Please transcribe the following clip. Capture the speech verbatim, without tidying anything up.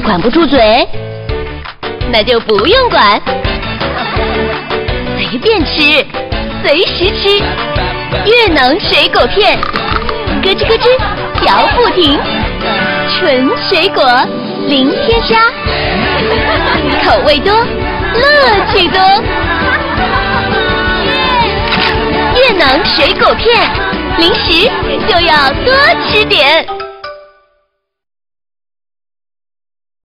管不住嘴，那就不用管，随便吃，随时吃。越能水果片，咯吱咯吱嚼不停，纯水果零添加，口味多，乐趣多。越能水果片，零食就要多吃点。